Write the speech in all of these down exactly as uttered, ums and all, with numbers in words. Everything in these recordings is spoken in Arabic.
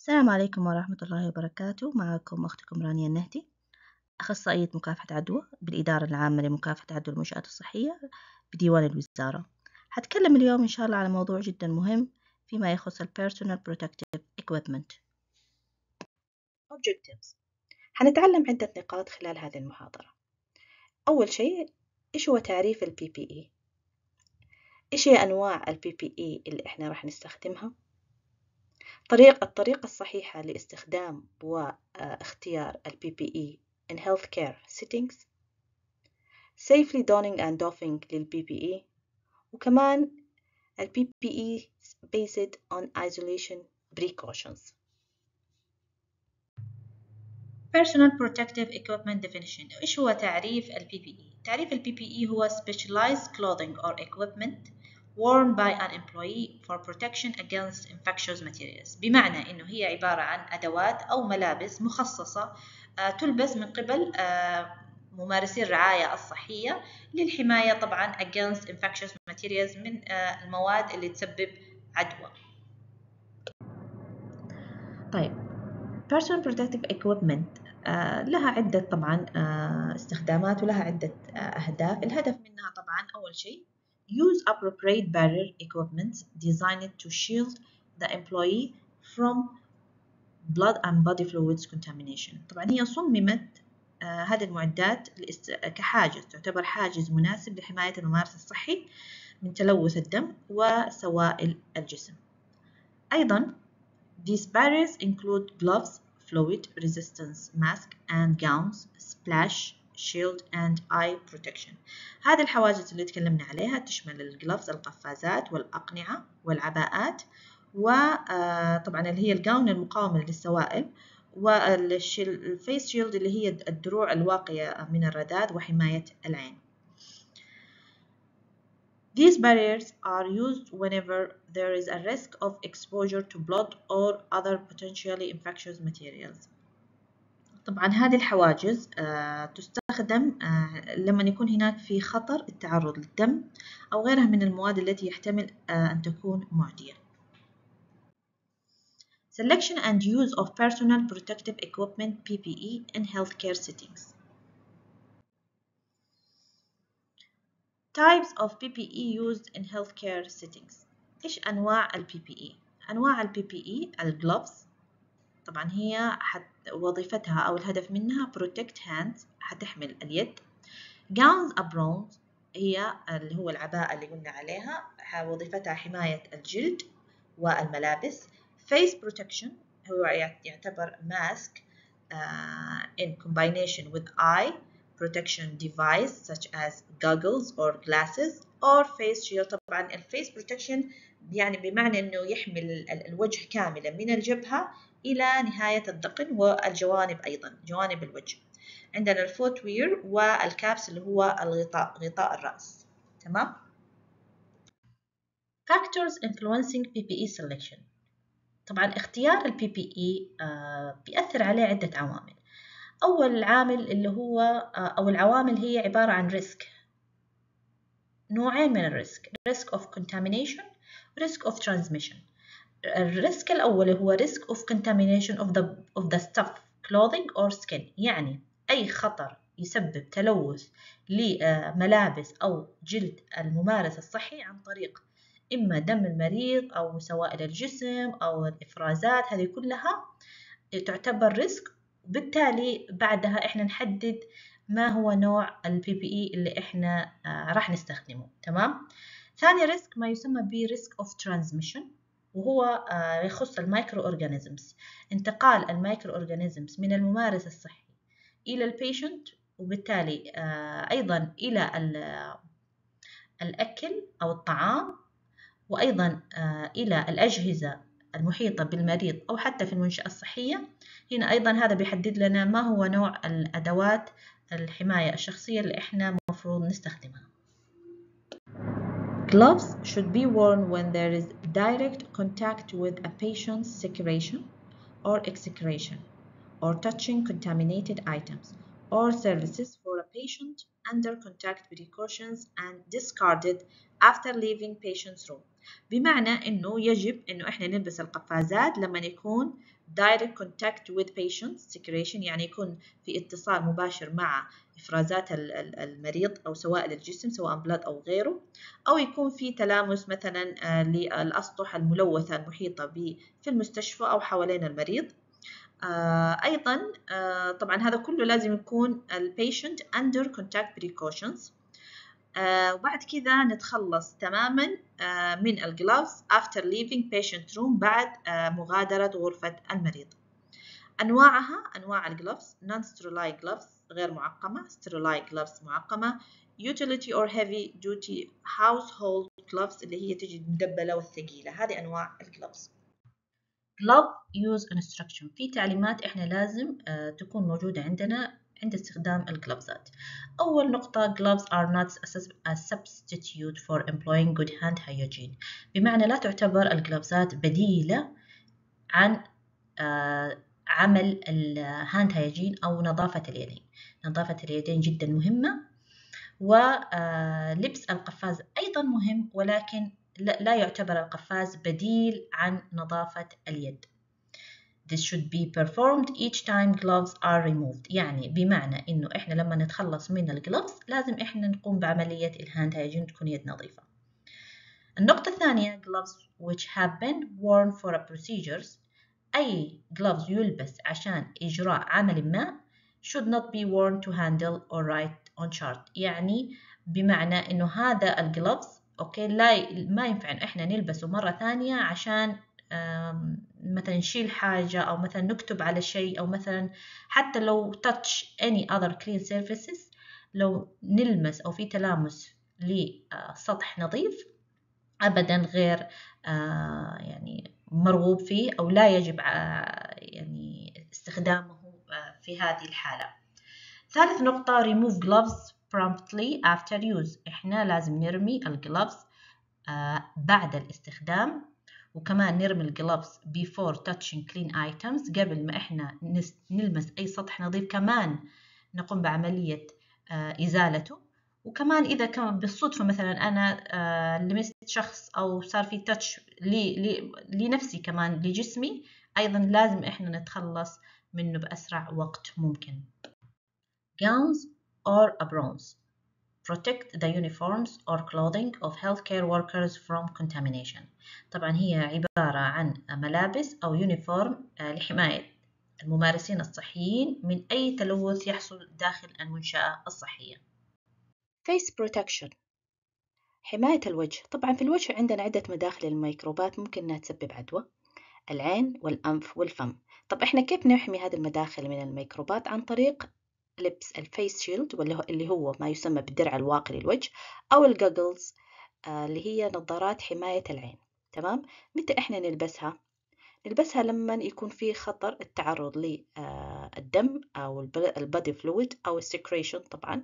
السلام عليكم ورحمة الله وبركاته. معكم أختكم رانيا النهدي، أخصائية مكافحة عدوى بالإدارة العامة لمكافحة عدوى المنشآت الصحية بديوان الوزارة. هتكلم اليوم إن شاء الله على موضوع جدا مهم فيما يخص ال Personal Protective Equipment. Objectives. هنتعلم عدة نقاط خلال هذه المحاضرة. أول شيء، إيش هو تعريف ال بي بي إي؟ إيش هي أنواع ال بي بي إي اللي إحنا راح نستخدمها؟ طريق الطريقة الصحيحة لاستخدام واختيار ال بي بي إي in healthcare settings، safely donning and doffing لل بي بي إي، وكمان ال بي بي إي based on isolation precautions. Personal Protective Equipment Definition. إيش هو تعريف ال بي بي إي؟ تعريف ال بي بي إي هو specialized clothing or equipment worn by an employee for protection against infectious materials. بمعنى إنه هي عبارة عن أدوات أو ملابس مخصصة تلبس من قبل ممارسي الرعاية الصحية للحماية طبعا against infectious materials من المواد اللي تسبب عدوى. طيب Personal Protective Equipment لها عدة طبعا استخدامات ولها عدة أهداف. الهدف منها طبعا أول شيء use appropriate barrier equipment designed to shield the employee from blood and body fluids contamination. طبعا هي صممت آه هذه المعدات كحاجز، تعتبر حاجز مناسب لحماية الممارس الصحي من تلوث الدم وسوائل الجسم. أيضا these barriers include gloves, fluid resistance mask and gowns, splash shield and eye protection. هذه الحواجز اللي تكلمنا عليها تشمل الجلوفز القفازات والأقنعة والعباءات، وطبعا اللي هي الجاون المقاومة للسوائل، والفيس شيلد اللي هي الدروع الواقية من الرذاذ وحماية العين. These barriers are used whenever there is a risk of exposure to blood or other potentially infectious materials. طبعا هذه الحواجز آه تستخدم آه لما يكون هناك في خطر التعرض للدم أو غيرها من المواد التي يحتمل آه أن تكون معدية. Selection and use of personal protective equipment P P E in healthcare settings. Types of P P E used in healthcare settings. إيش أنواع ال بي بي إي؟ أنواع ال بي بي إي الجلوفز، طبعا هي حت وظيفتها أو الهدف منها protect hands، حتحمل اليد. Gowns aprons هي اللي هو العباءة اللي قلنا عليها، وظيفتها حماية الجلد والملابس. Face protection هو يعتبر mask uh, in combination with eye protection device such as goggles or glasses or face shield. طبعا الفيس protection يعني بمعنى انه يحمل الوجه كاملا من الجبهة الى نهاية الذقن والجوانب ايضا جوانب الوجه. عندنا الفوت وير والكابس اللي هو الغطاء غطاء الرأس. تمام. Factors influencing P P E selection. طبعا اختيار ال بي بي إي آه بيأثر عليه عدة عوامل. أول عامل اللي هو أو العوامل هي عبارة عن risk. نوعين من الريسك، risk of contamination risk of transmission. الريسك الأول هو risk of contamination of the of the stuff clothing or skin، يعني أي خطر يسبب تلوث لملابس أو جلد الممارس الصحي عن طريق إما دم المريض أو سوائل الجسم أو الإفرازات، هذه كلها تعتبر ريسك. بالتالي بعدها إحنا نحدد ما هو نوع ال بي بي إي اللي إحنا آه راح نستخدمه. تمام. ثاني ريسك ما يسمى ب risk of transmission، وهو آه يخص المايكرو أورجانيزمز، انتقال المايكرو أورجانيزمز من الممارس الصحي إلى البيشنت، وبالتالي آه أيضا إلى الأكل أو الطعام، وأيضا آه إلى الأجهزة المحيطة بالمريض أو حتى في المنشأة الصحية. هنا أيضا هذا بيحدد لنا ما هو نوع الأدوات الحماية الشخصية اللي إحنا مفروض نستخدمها. Gloves should be worn when there is direct contact with a patient's secretion or excretion or touching contaminated items or services for a patient under contact precautions and discarded after leaving patient's room. بمعنى إنه يجب إنه إحنا نلبس القفازات لما يكون direct contact with patient secretion، يعني يكون في اتصال مباشر مع إفرازات المريض أو سوائل الجسم سواء بلاد أو غيره، أو يكون في تلامس مثلا للأسطح الملوثة المحيطة به في المستشفى أو حوالين المريض. أيضا طبعا هذا كله لازم يكون ال patient under contact precautions. آه وبعد كذا نتخلص تماما آه من الجلوفز after leaving patient room بعد آه مغادرة غرفة المريض. أنواعها أنواع الجلوفز: non sterilized gloves غير معقمة، sterilized gloves معقمة، utility or heavy duty household gloves اللي هي تجي مدبلة والثقيلة. هذه أنواع الجلوفز. glove use instruction، في تعليمات إحنا لازم آه تكون موجودة عندنا عند استخدام الجلوفزات. أول نقطة: gloves are not a substitute for employing good hand hygiene، بمعنى لا تعتبر الجلوفزات بديلة عن آه عمل الهاند هايجين أو نظافة اليدين. نظافة اليدين جدا مهمة، ولبس القفاز أيضا مهم، ولكن لا يعتبر القفاز بديل عن نظافة اليد. This should be performed each time gloves are removed، يعني بمعنى إنه إحنا لما نتخلص من الجلوفز لازم إحنا نقوم بعملية الهاند هايجين تكون يد نظيفة. النقطة الثانية: gloves which have been worn for a procedures، أي gloves يلبس عشان إجراء عمل ما should not be worn to handle or write on chart، يعني بمعنى إنه هذا الجلوفز أوكي لا ما ينفع إن إحنا نلبسه مرة ثانية عشان مثلا نشيل حاجة أو مثلا نكتب على شيء، أو مثلا حتى لو touch any other clean surfaces، لو نلمس أو في تلامس لسطح نظيف أبدا غير يعني مرغوب فيه أو لا يجب يعني استخدامه في هذه الحالة. ثالث نقطة: remove gloves promptly after use، إحنا لازم نرمي الجلوفز بعد الاستخدام، وكمان نرمي الجلوفز before touching clean items، قبل ما إحنا نلمس أي سطح نظيف كمان نقوم بعملية إزالته. وكمان إذا كان بالصدفة مثلا أنا لمست شخص أو صار في touch لنفسي كمان لجسمي، أيضا لازم إحنا نتخلص منه بأسرع وقت ممكن. gowns or aprons protect the uniforms or clothing of healthcare workers from contamination. طبعا هي عبارة عن ملابس أو يونيفورم لحماية الممارسين الصحيين من أي تلوث يحصل داخل المنشأة الصحية. face protection، حماية الوجه. طبعا في الوجه عندنا عدة مداخل للميكروبات ممكن أنها تسبب عدوى: العين والأنف والفم. طب إحنا كيف نحمي هذه المداخل من الميكروبات؟ عن طريق لبس الفيس شيلد واللي هو ما يسمى بالدرع الواقي للوجه، أو الجوجلز اللي هي نظارات حماية العين. تمام؟ متى إحنا نلبسها؟ نلبسها لما يكون في خطر التعرض للدم أو البادي فلويد أو السكريشن. طبعا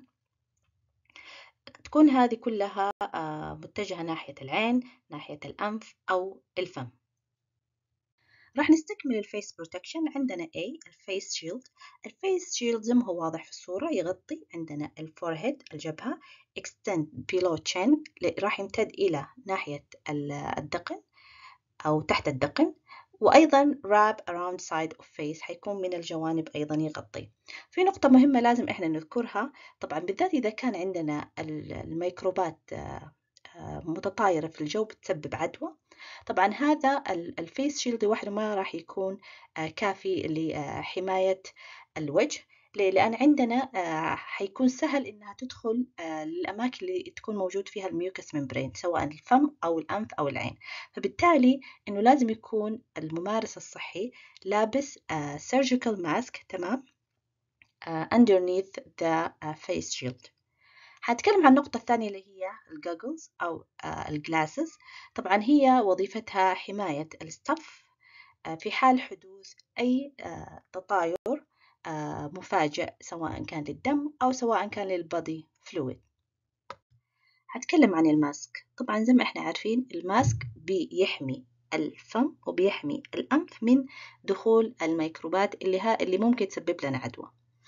تكون هذه كلها متجهة ناحية العين، ناحية الأنف أو الفم. راح نستكمل الفيس بروتكشن. عندنا A الفيس شيلد. الفيس شيلد زي ما هو واضح في الصورة يغطي عندنا الفورهيد الجبهة، extend below chin راح يمتد إلى ناحية الدقن أو تحت الدقن، وأيضا wrap around side of face حيكون من الجوانب أيضا يغطي. في نقطة مهمة لازم إحنا نذكرها، طبعا بالذات إذا كان عندنا الميكروبات متطايرة في الجو بتسبب عدوى. طبعا هذا الفيس شيلد وحده ما راح يكون كافي لحماية الوجه، لأن عندنا حيكون سهل إنها تدخل للأماكن اللي تكون موجود فيها الميوكس ممبرين سواء الفم أو الأنف أو العين. فبالتالي إنه لازم يكون الممارس الصحي لابس surgical mask تمام underneath the face shield. هنتكلم عن النقطة الثانية اللي هي الجوجلز أو الجلاسز. طبعا هي وظيفتها حماية الصف في حال حدوث أي تطاير مفاجئ سواء كان للدم أو سواء كان للبادي فلويد. هتكلم عن الماسك. طبعا زي ما احنا عارفين الماسك بيحمي الفم وبيحمي الأنف من دخول الميكروبات اللي ها اللي ممكن تسبب لنا عدوى.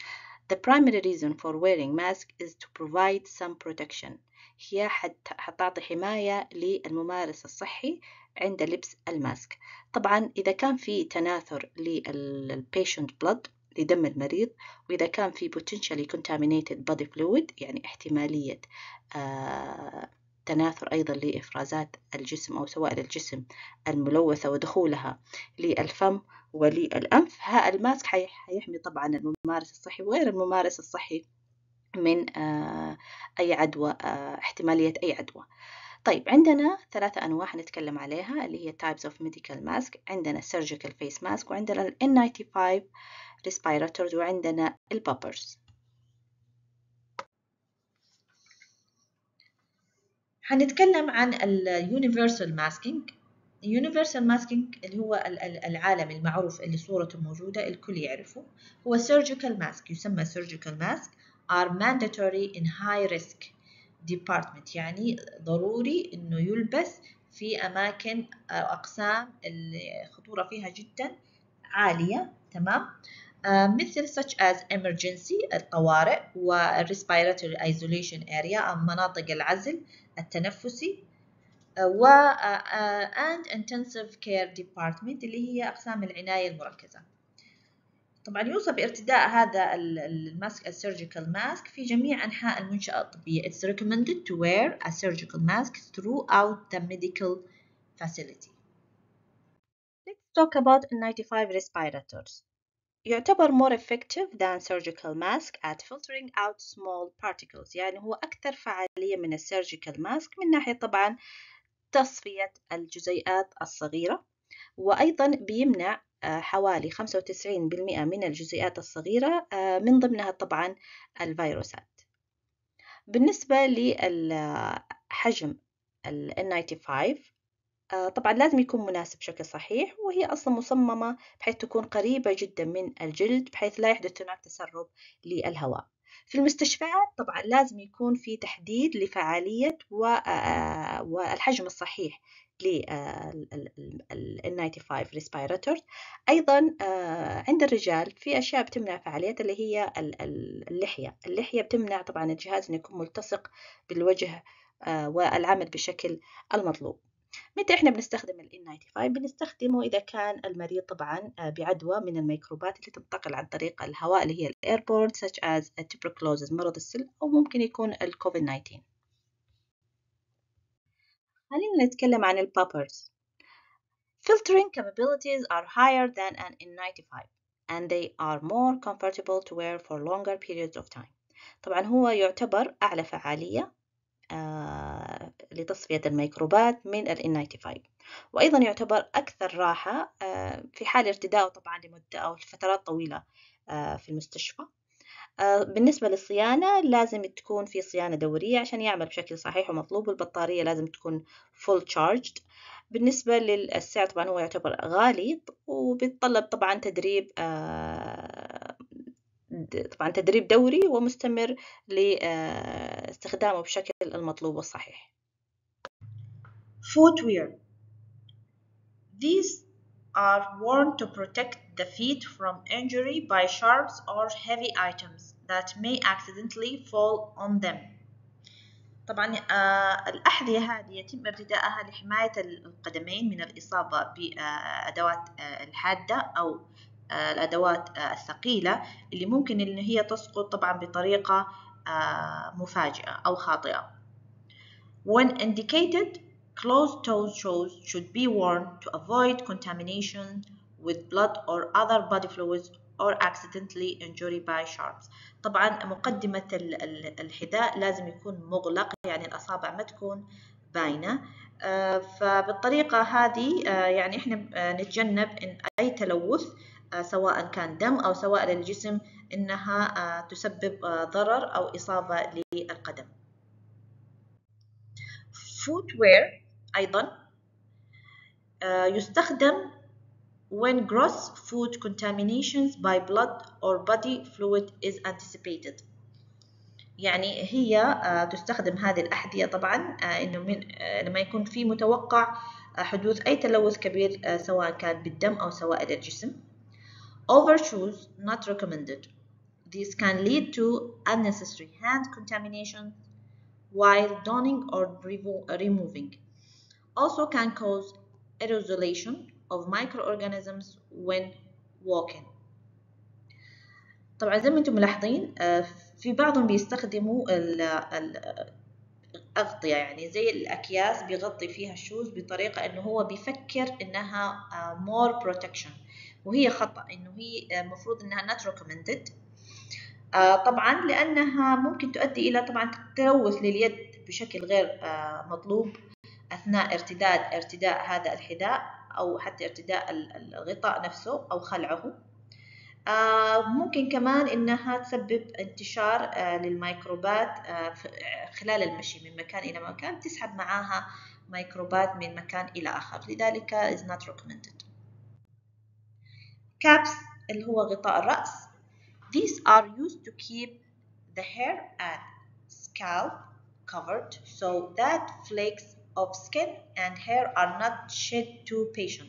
The primary reason for wearing mask is to provide some protection. هي حتعطي حماية للممارس الصحي عند لبس الماسك. طبعا إذا كان في تناثر للpatient blood لدم المريض، وإذا كان في potentially contaminated body fluid يعني احتمالية آه تناثر أيضا لإفرازات الجسم أو سوائل الجسم الملوثة ودخولها للفم وللأنف، ها الماسك حيحمي طبعا الممارس الصحي وغير الممارس الصحي من أي عدوى، احتمالية أي عدوى. طيب عندنا ثلاثة أنواع نتكلم عليها اللي هي types of medical mask. عندنا surgical face mask، وعندنا ال إن ناينتي فايف respirators، وعندنا البابرز. هنتكلم عن ال universal masking. universal masking اللي هو العالم المعروف اللي صورته موجودة الكل يعرفه، هو surgical mask. يسمى surgical mask are mandatory in high risk department، يعني ضروري إنه يلبس في أماكن أو أقسام الخطورة فيها جدا عالية. تمام. آه مثل such as emergency الطوارئ، والrespiratory isolation area أو مناطق العزل التنفسي، و and intensive care department اللي هي أقسام العناية المركزة. طبعا يوصف بارتداء هذا الماسك السيرجيكال ماسك في جميع أنحاء المنشأة الطبية. It's recommended to wear a surgical mask throughout the medical facility. Let's talk about إن ناينتي فايف respirators. يعتبر more effective than surgical mask at filtering out small particles، يعني هو أكثر فعالية من السيرجيكال ماسك من ناحية طبعا تصفية الجزيئات الصغيرة، وأيضا بيمنع حوالي خمسة وتسعين بالمئة من الجزيئات الصغيرة من ضمنها طبعا الفيروسات. بالنسبة لحجم ال إن ناينتي فايف طبعا لازم يكون مناسب بشكل صحيح، وهي أصلا مصممة بحيث تكون قريبة جدا من الجلد بحيث لا يحدث هناك تسرب للهواء. في المستشفيات طبعا لازم يكون في تحديد لفعالية والحجم الصحيح لل إن ناينتي فايف respirators. أيضا عند الرجال في أشياء بتمنع فعالية اللي هي اللحية. اللحية بتمنع طبعا الجهاز أن يكون ملتصق بالوجه والعمل بشكل المطلوب. متى إحنا بنستخدم ال إن ناينتي فايف؟ بنستخدمه إذا كان المريض طبعا بعدوى من الميكروبات اللي تنتقل عن طريق الهواء اللي هي ال airborne such as tuberculosis مرض السل، أو ممكن يكون ال كوفيد تسعة عشر. خلينا نتكلم عن ال poppers. Filtering capabilities are higher than an إن ناينتي فايف and they are more comfortable to wear for longer periods of time. طبعا هو يعتبر أعلى فعالية آه لتصفية الميكروبات من ال إن ناينتي فايف، وأيضا يعتبر أكثر راحة آه في حال ارتدائه طبعا لمدة أو لفترات طويلة آه في المستشفى. آه بالنسبة للصيانة لازم تكون في صيانة دورية عشان يعمل بشكل صحيح ومطلوب، والبطارية لازم تكون full charged. بالنسبة للسعر طبعا هو يعتبر غالي وبيتطلب طبعا تدريب آه طبعا تدريب دوري ومستمر لاستخدامه بشكل المطلوب والصحيح. Footwear. These are worn to protect the feet from injury by sharp or heavy items that may accidentally fall on them. طبعا آه الأحذية هذه يتم ارتداءها لحماية القدمين من الإصابة بأدوات آه الحادة أو آه الأدوات آه الثقيلة اللي ممكن إن هي تسقط طبعا بطريقة آه مفاجئة أو خاطئة. When indicated, closed-toe shoes should be worn to avoid contamination with blood or other body fluids or accidentally injury by sharps. طبعا مقدمة الحذاء لازم يكون مغلق، يعني الأصابع ما تكون باينة. فبالطريقة هذه يعني إحنا نتجنب إن أي تلوث سواء كان دم أو سواء للجسم إنها تسبب ضرر أو إصابة للقدم. Footwear أيضا يستخدم when gross food contaminations by blood or body fluid is anticipated. يعني هي تستخدم هذه الأحذية طبعا إنه من لما يكون في متوقع حدوث أي تلوث كبير سواء كان بالدم أو سوائل الجسم. Overshoes not recommended. This can lead to unnecessary hand contamination while donning or removing. Also can cause aerosolation of microorganisms when walking. طبعا زي ما انتم ملاحظين في بعضهم بيستخدموا الأغطية، يعني زي الأكياس بيغطي فيها الشوز بطريقة إنه هو بيفكر إنها more protection، وهي خطأ، إنه هي مفروض إنها not recommended طبعا، لأنها ممكن تؤدي إلى طبعا تلوث لليد بشكل غير مطلوب أثناء ارتداد ارتداء هذا الحذاء، أو حتى ارتداء الغطاء نفسه أو خلعه. ممكن كمان إنها تسبب انتشار للميكروبات خلال المشي من مكان إلى مكان، تسحب معاها ميكروبات من مكان إلى آخر، لذلك is not recommended. caps اللي هو غطاء الرأس. These are used to keep the hair and scalp covered so that flakes of skin and hair are not shed to patient.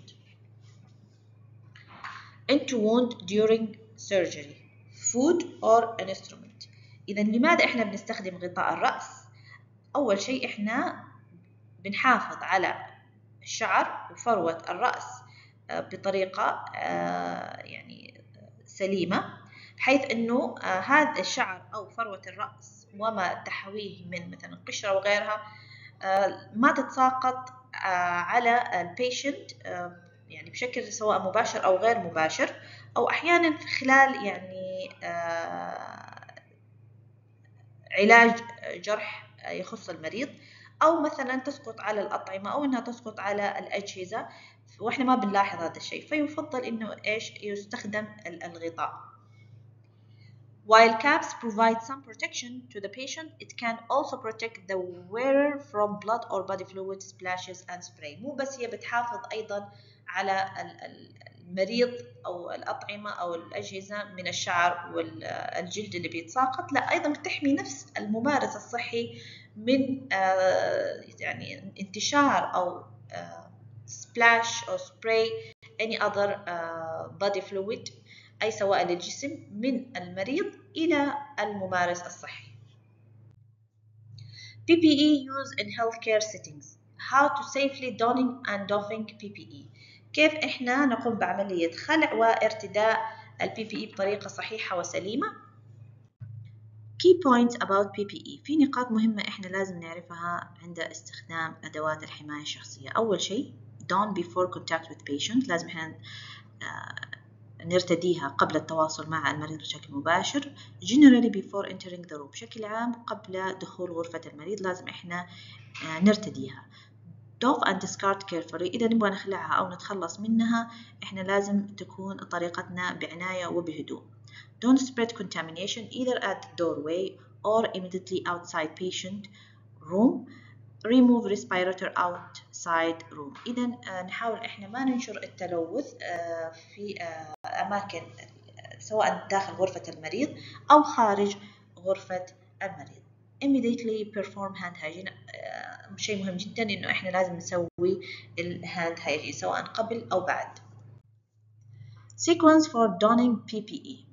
into wound during surgery, food or instrument. إذا لماذا إحنا بنستخدم غطاء الرأس؟ أول شيء إحنا بنحافظ على الشعر وفروة الرأس بطريقة يعني سليمة، بحيث إنه هذا الشعر أو فروة الرأس وما تحويه من مثلا قشرة وغيرها ما تتساقط على البيشنت يعني بشكل سواء مباشر أو غير مباشر، أو أحيانا في خلال يعني علاج جرح يخص المريض، أو مثلا تسقط على الأطعمة، أو إنها تسقط على الأجهزة وإحنا ما بنلاحظ هذا الشيء، فيفضل إنه إيش يستخدم الغطاء. While caps provide some protection to the patient, it can also protect the wearer from blood or body fluid splashes and spray. مو بس هي بتحافظ أيضا على المريض أو الأطعمة أو الأجهزة من الشعر والجلد اللي بيتساقط، لا أيضا بتحمي نفس الممارس الصحي من يعني انتشار أو splash أو spray any other body fluid، أي سواء للجسم من المريض إلى الممارس الصحي. بي بي إي used in healthcare settings. How to safely donning and doffing بي بي إي. كيف إحنا نقوم بعملية خلع وارتداء البي بي إي بطريقة صحيحة وسليمة. Key points about بي بي إي. في نقاط مهمة إحنا لازم نعرفها عند استخدام أدوات الحماية الشخصية. أول شيء don before contact with patient، لازم إحنا نرتديها قبل التواصل مع المريض بشكل مباشر. generally before entering the room، بشكل عام قبل دخول غرفة المريض لازم إحنا نرتديها. doff and discard carefully، إذا نبغى نخلعها أو نتخلص منها إحنا لازم تكون طريقتنا بعناية وبهدوء. don't spread contamination either at the doorway or immediately outside patient room. remove respirator outside room، إذا نحاول إحنا ما ننشر التلوث في أماكن سواء داخل غرفة المريض أو خارج غرفة المريض. immediately perform hand hygiene، شيء مهم جدا إنه إحنا لازم نسوي الهاند hygiene سواء قبل أو بعد. sequence for donning بي بي إي.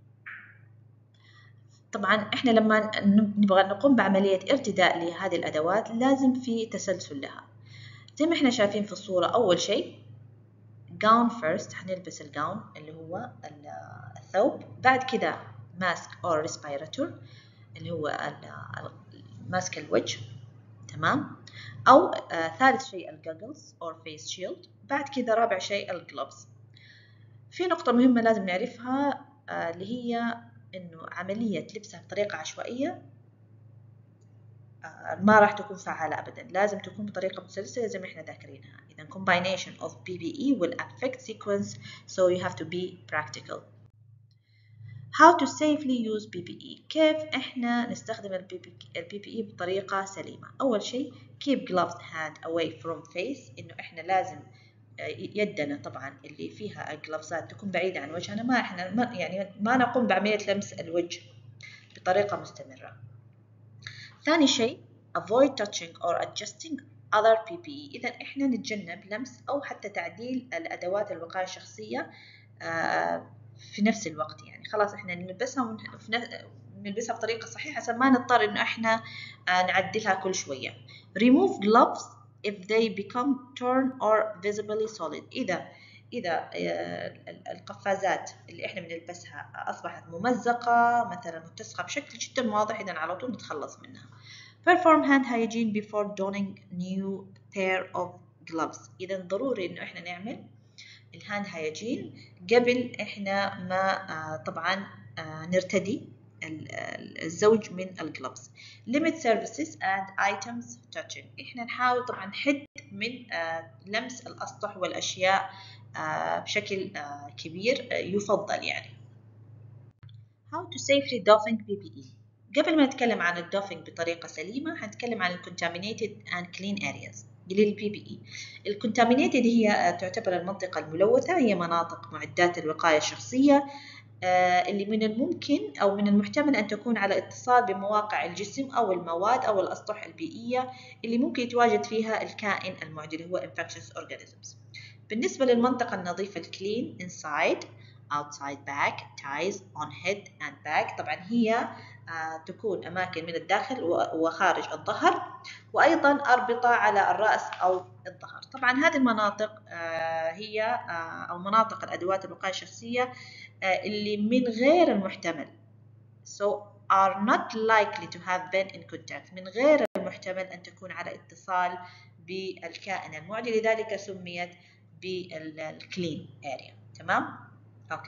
طبعا إحنا لما نبغى نقوم بعملية ارتداء لهذه الأدوات لازم في تسلسل لها، زي ما إحنا شايفين في الصورة. أول شيء gown first، هنلبس الجاون اللي هو الثوب، بعد كده mask or respirator اللي هو ماسك الوجه، تمام، أو آه ثالث شيء الجوجلز or face shield، بعد كده رابع شيء الجلوفز. في نقطة مهمة لازم نعرفها آه اللي هي إنه عملية لبسها بطريقة عشوائية آه ما راح تكون فعالة أبدا، لازم تكون بطريقة متسلسلة زي ما إحنا ذاكرينها. إذا combination of بي بي إي will affect sequence, so you have to be practical. How to safely use بي بي إي. كيف إحنا نستخدم البي بي إي بطريقة سليمة. أول شيء keep gloved hand away from face، إنه إحنا لازم يدنا طبعا اللي فيها الجلافزات تكون بعيدة عن وجهنا، ما إحنا ما يعني ما نقوم بعملية لمس الوجه بطريقة مستمرة. ثاني شيء avoid touching or adjusting other بي بي إي، إذا إحنا نتجنب لمس أو حتى تعديل الأدوات الوقاية الشخصية في نفس الوقت، يعني خلاص إحنا نلبسها ونلبسها بطريقة صحيحة عشان ما نضطر إنه إحنا نعدلها كل شوية. Remove gloves if they become torn or visibly solid. إذا إذا القفازات اللي إحنا بنلبسها أصبحت ممزقة مثلا متسخة بشكل جدا واضح، إذا على طول نتخلص منها. Perform hand hygiene before donning new pair of gloves. إذا ضروري إنه إحنا نعمل الهاند هايجين قبل إحنا ما طبعا نرتدي الزوج من الجلوفز. Limit services and items touching. إحنا نحاول طبعا نحد من لمس الأسطح والأشياء بشكل كبير يفضل يعني. How to safely doffing بي بي إي. قبل ما نتكلم عن الدوفينج بطريقة سليمة هنتكلم عن الكونتامينيتد and clean areas للبي بي إي. الكونتامينيتد هي تعتبر المنطقة الملوثة، هي مناطق معدات الوقاية الشخصية اللي من الممكن أو من المحتمل أن تكون على اتصال بمواقع الجسم أو المواد أو الأسطح البيئية اللي ممكن يتواجد فيها الكائن المعدي اللي هو infectious organisms. بالنسبة للمنطقة النظيفة الكلين inside outside bag ties on head and back، طبعا هي آه تكون أماكن من الداخل وخارج الظهر، وأيضا أربطة على الرأس أو الظهر. طبعا هذه المناطق آه هي آه أو مناطق الأدوات الوقاية الشخصية آه اللي من غير المحتمل so are not likely to have been in contact، من غير المحتمل أن تكون على اتصال بالكائن المعدي، لذلك سميت بالclean area. تمام؟ أوكي.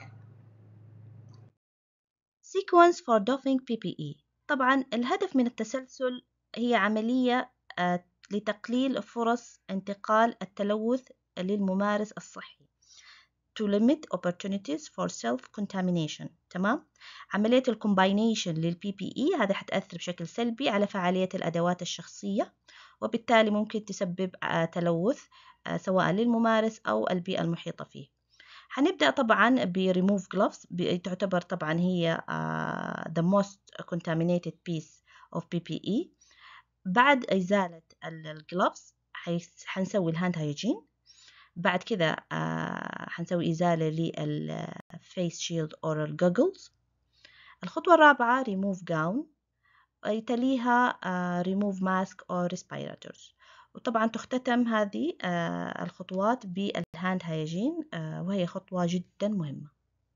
Sequence for doffing بي بي إي. طبعا الهدف من التسلسل هي عملية لتقليل فرص انتقال التلوث للممارس الصحي to limit opportunities for self-contamination. تمام؟ عملية الكومباينيشن للبي بي إي هذا حتأثر بشكل سلبي على فعالية الأدوات الشخصية، وبالتالي ممكن تسبب تلوث سواء للممارس أو البيئة المحيطة فيه. هنبدأ طبعا ب remove gloves، تعتبر طبعا هي uh, the most contaminated piece of بي بي إي. بعد إزالة الجلوفز حنسوي الهاند هايجين. بعد كده uh, حنسوي إزالة للفيس شيلد أو الجوجلز. الخطوة الرابعة remove gown، يتليها uh, remove mask أو respirators. وطبعا تختتم هذه آه الخطوات بالهاند هايجين آه وهي خطوة جدا مهمة.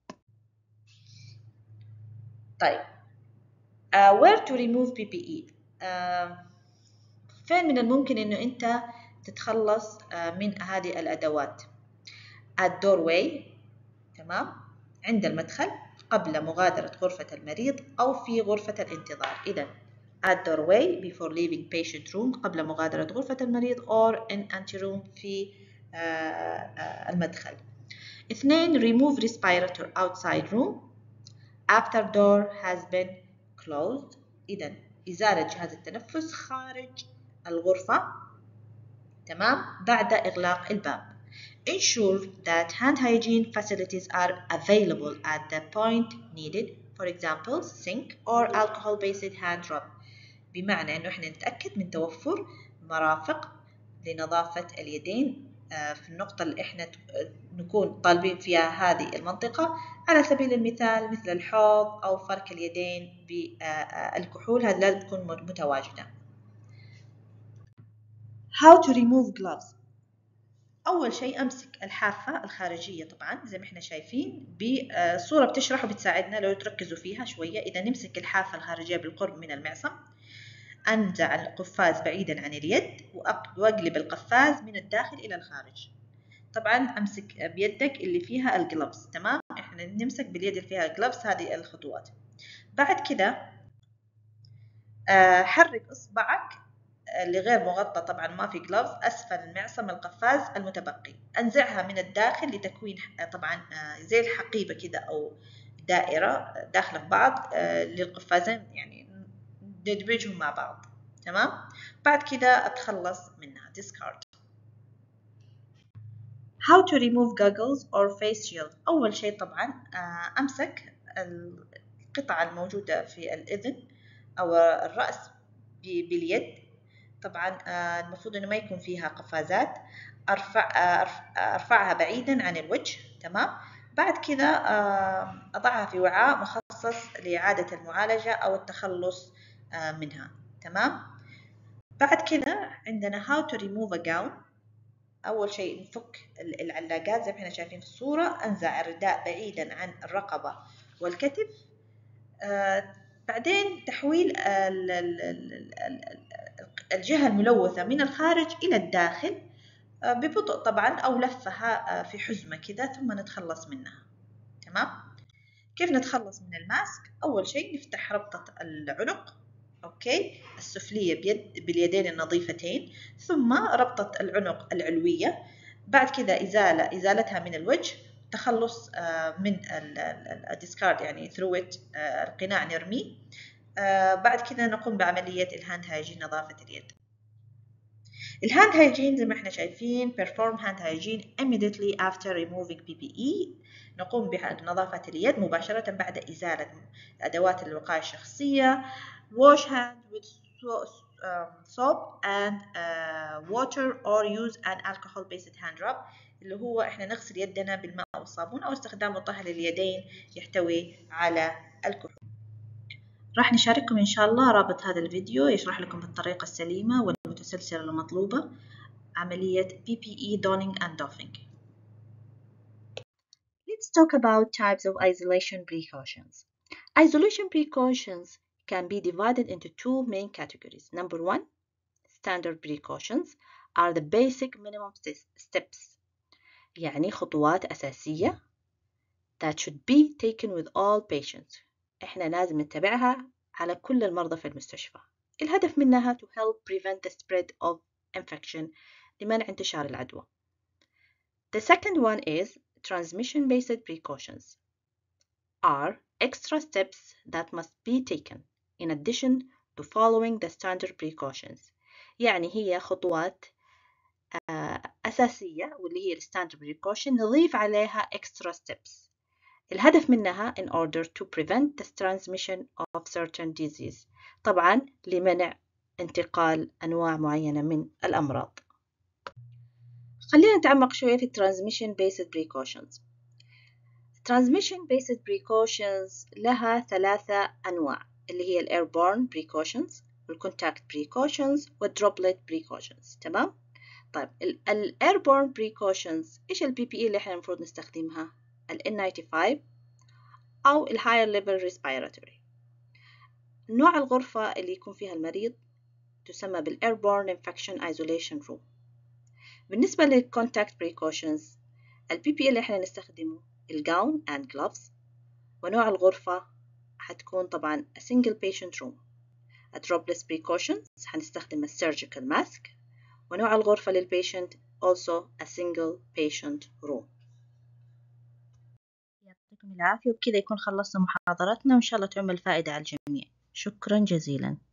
طيب uh, where to remove بي بي إي؟ uh, فين من الممكن إنه أنت تتخلص uh, من هذه الأدوات؟ at doorway، تمام، عند المدخل، قبل مغادرة غرفة المريض أو في غرفة الانتظار. إذا at doorway before leaving patient room، قبل مغادرة غرفة المريض or in anteroom في uh, uh, المدخل. اثنين remove respirator outside room after door has been closed. إذا إزالة جهاز التنفس خارج الغرفة، تمام، بعد إغلاق الباب. Ensure that hand hygiene facilities are available at the point needed, for example sink or alcohol-based hand rub. بمعنى إنه إحنا نتأكد من توفر مرافق لنظافة اليدين في النقطة اللي إحنا نكون طالبين فيها هذه المنطقة، على سبيل المثال مثل الحوض أو فرك اليدين بالكحول، هذا لازم تكون متواجدة. How to remove gloves. أول شيء أمسك الحافة الخارجية، طبعا زي ما إحنا شايفين بصورة بتشرح وبتساعدنا لو تركزوا فيها شوية. إذا نمسك الحافة الخارجية بالقرب من المعصم، أنزع القفاز بعيدا عن اليد وأقلب القفاز من الداخل إلى الخارج. طبعا أمسك بيدك اللي فيها الجلوفز، تمام، إحنا نمسك باليد اللي فيها الجلوفز. هذه الخطوات. بعد كده حرك إصبعك اللي غير مغطى، طبعا ما في جلوفز، أسفل المعصم القفاز المتبقي، أنزعها من الداخل لتكوين طبعا زي الحقيبة كده أو دائرة داخلة في بعض للقفازين، يعني ندمجهم مع بعض، تمام. بعد كده أتخلص منها discard. How to remove goggles or face shield. أول شيء طبعا أمسك القطعة الموجودة في الأذن أو الرأس باليد، طبعا المفروض إنه ما يكون فيها قفازات. أرفع أرفعها بعيدا عن الوجه، تمام، بعد كذا أضعها في وعاء مخصص لإعادة المعالجة أو التخلص منها. تمام. بعد كذا عندنا how to remove a gown. أول شيء نفك العلاقات زي ما احنا شايفين في الصورة، أنزع الرداء بعيدا عن الرقبة والكتف. آه بعدين تحويل الجهة الملوثة من الخارج إلى الداخل آه ببطء طبعا، أو لفها آه في حزمة كذا ثم نتخلص منها. تمام. كيف نتخلص من الماسك؟ أول شيء نفتح ربطة العنق أوكي السفلية بيد باليدين النظيفتين، ثم ربطة العنق العلوية. بعد كذا إزالة إزالتها من الوجه، تخلص من الديسكارد يعني ثرو ات القناع نرميه. بعد كذا نقوم بعملية الهاند هايجين نظافة اليد. الهاند هايجين زي ما احنا شايفين perform hand hygiene immediately after removing بي بي إي. نقوم بنظافة اليد مباشرة بعد إزالة أدوات الوقاية الشخصية. wash hands with soap and uh, water or use an alcohol based hand rub، اللي هو احنا نغسل يدنا بالماء والصابون أو استخدام مطهر لليدين يحتوي على الكحول. راح نشارككم إن شاء الله رابط هذا الفيديو يشرح لكم بالطريقة السليمة والمتسلسلة المطلوبة عملية بي بي إي donning and doffing. Let's talk about types of isolation precautions. Isolation precautions can be divided into two main categories. Number one, standard precautions are the basic minimum steps، يعني خطوات أساسية that should be taken with all patients. إحنا لازم نتبعها على كل المرضى في المستشفى. الهدف منها to help prevent the spread of infection، لمنع انتشار العدوى. The second one is transmission-based precautions are extra steps that must be taken in addition to following the standard precautions. يعني هي خطوات أساسية واللي هي standard precaution نضيف عليها extra steps. الهدف منها in order to prevent the transmission of certain disease، طبعا لمنع انتقال أنواع معينة من الأمراض. خلينا نتعمق شوية في transmission based precautions. transmission based precautions لها ثلاثة أنواع اللي هي airborne precautions والcontact precautions والdroplet precautions. تمام؟ طيب ال airborne precautions إيش ال بي بي إي اللي إحنا المفروض نستخدمها؟ ال إن تسعة وتسعين أو ال higher level respiratory. نوع الغرفة اللي يكون فيها المريض تسمى بال airborne infection isolation room. بالنسبة لل contact precautions ال بي بي إي اللي إحنا نستخدمه ال gown and gloves، ونوع الغرفة حتكون طبعا a single patient room. a dropless precautions هنستخدم ال surgical mask، ونوع الغرفة لل patient also a single patient room. يعطيكم العافية، وبكذا يكون خلصنا محاضرتنا وإن شاء الله تعم الفائدة على الجميع. شكرا جزيلا.